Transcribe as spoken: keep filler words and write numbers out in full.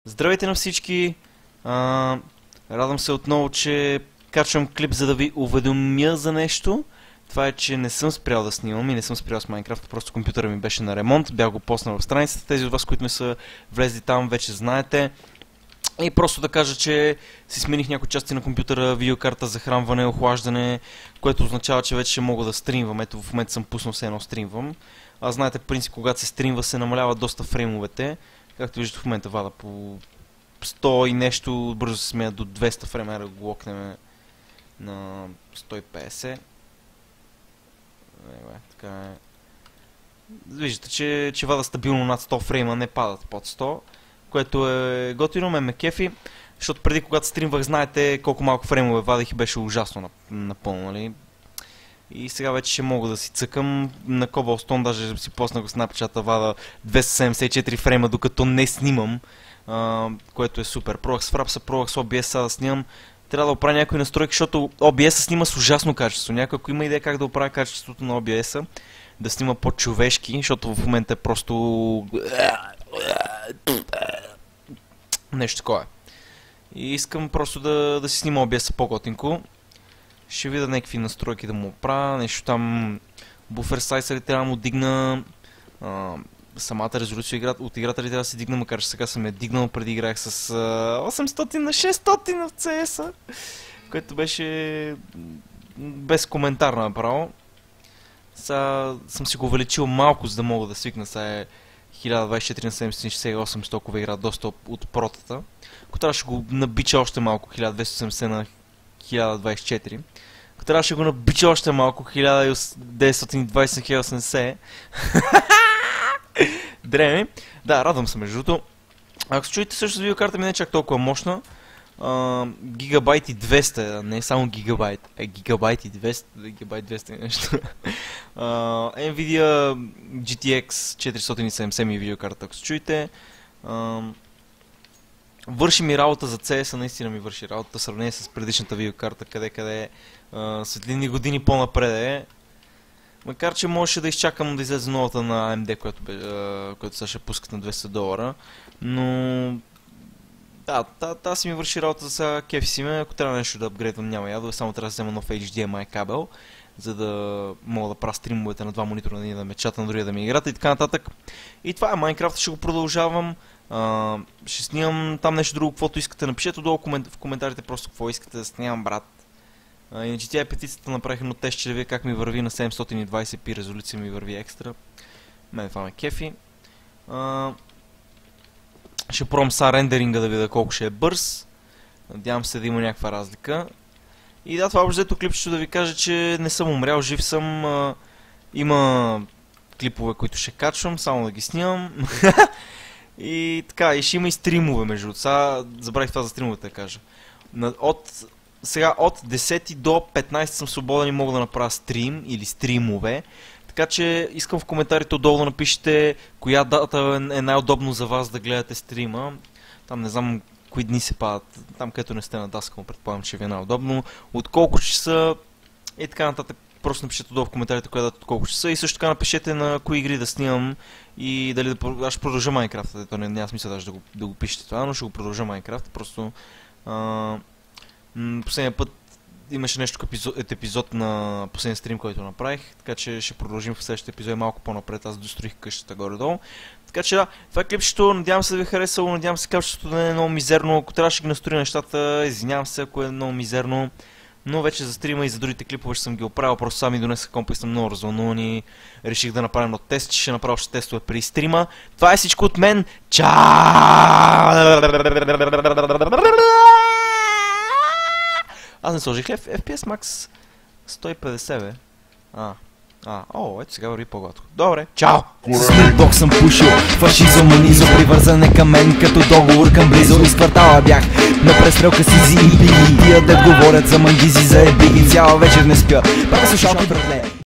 Здравейте на всички! А, радвам се отново, че качвам клип, за да ви уведомя за нещо. Това е, че не съм спрял да снимам и не съм спрял с Майнкрафт, просто компютъра ми беше на ремонт, бях го поснал в страницата. Тези от вас, които не са влезли там, вече знаете. И просто да кажа, че си смених някои части на компютъра, видеокарта, захранване, охлаждане, което означава, че вече ще мога да стримвам. Ето в момента съм пуснал се едно стримвам. А знаете, в принцип, когато се стримва, се намалява доста фреймовете. Както виждате в момента вада по сто и нещо, бързо се сменя до двеста фрейма, да го локнем на сто и петдесет. Ева, така е. Виждате, че, че вада стабилно над сто фрейма, не падат под сто, което е готино, ме ме кефи, защото преди когато стримвах, знаете колко малко фреймове вадих и беше ужасно напълно, нали? И сега вече ще мога да си цъкам на Cobblestone, даже си поснах го снапчата, вада двеста седемдесет и четири фрейма, докато не снимам, а, което е супер. Пробвах с Frapsa, пробвах с о би ес да снимам. Трябва да оправя някои настройки, защото о би ес снима с ужасно качество. Някой, ако има идея как да оправя качеството на о би ес, да снима по-човешки, защото в момента е просто нещо такова. И искам просто да, да си снима о би ес по-готинко. Ще видя някакви настройки да му оправя, нещо там, буфер сайса ли трябва да му дигна, а, самата резолюция от играта ли трябва да се дигна, макар че сега съм я дигнал, преди играех с а, осемстотин на шестстотин в си ес-а, което беше без коментар направо. Сега съм си го увеличил малко, за да мога да свикна, сега е хиляда двадесет и четири на седемстотин шестдесет и осем стокова игра, доста от протата. Ако трябваше го набича още малко, хиляда двеста и осемдесет на хиляда двадесет и четири. Ако трябваше го набича още малко, хиляда деветстотин и двадесет на хиляда осемдесет. Дреми. Да, радвам се между другото. Ако се чуете, също с видеокарта ми не е чак толкова мощна. Uh, гигабайт и двеста, не само гигабайт, а гигабайт и двеста, гигабайт двеста и нещо. uh, Nvidia джи ти екс четиристотин и седемдесет ми видеокарта, ако се чуете. Uh, Върши ми работа за си ес, наистина ми върши работа в сравнение с предишната видеокарта, къде-къде uh, светлини години по-напред е. Макар че можеше да изчакам да излезе новата на а ем ди, която, uh, която сега ще пускат на двеста долара, но да, тази си ми върши работа за сега, кефи си ме, ако трябва нещо да апгрейдвам няма ядове, само трябва да взема нов ейч ди ем ай кабел, за да мога да правя стримовете на два монитора, да ме чата, на другия да ми играта и така нататък. И това е Майнкрафт, ще го продължавам, а, ще снимам там нещо друго, каквото искате, напишете долу в коментарите просто какво искате да снимам, брат. А, иначе тя е петицията, направих едно тестче да видя как ми върви на седемстотин и двадесет пи резолюция, ми върви екстра. Мен това ме кефи. А, Ще пробвам са рендеринга да видя колко ще е бърз. Надявам се да има някаква разлика. И да, това общо клипчето да ви кажа, че не съм умрял, жив съм. А, има клипове, които ще качвам, само да ги снимам. И така, и ще има и стримове между. Сега забравих това за стримовете да кажа. От, сега от десети до петнадесети съм свободен и мога да направя стрим или стримове. Така че искам в коментарите отдолу да напишете коя дата е най-удобно за вас да гледате стрима. Там не знам кои дни се падат, там където не сте на даска, предполагам, че ви е най-удобно. От колко часа и така нататък. Просто напишете отдолу в коментарите коя дата от колко часа и също така напишете на кои игри да снимам и дали да... Аз ще продължа Майнкрафт, то не, няма смисъл даже да го, да го пишете това, но ще го продължа Майнкрафт. Просто а, последния път имаше нещо епизод, епизод на последния стрим, който направих, така че ще продължим в следващия епизод малко по-напред. Аз достроих къщата горе-долу. Така че да, това е клипчето, надявам се да ви е харесало, надявам се качеството да не е много мизерно. Ако трябваше да ги настроя нещата, извинявам се, ако е много мизерно. Но вече за стрима и за другите клипове ще съм ги оправил, просто сами донесах компа и съм много развълнуван и реших да направя едно тест, че ще направя още тестове при стрима. Това е всичко от мен. Чао! Аз не сложих ли еф пи ес Max сто и петдесет, бе? А, а, о, ето сега върви по-гладко. Добре, чао! С Док съм пушил, фашизъм, манизо, привързане към мен, като договор към близо. Из квартала бях на престрелка си зи и тия дет говорят за мангизи, за ебиги, цяла вечер не спя. Правя слушалки, братле.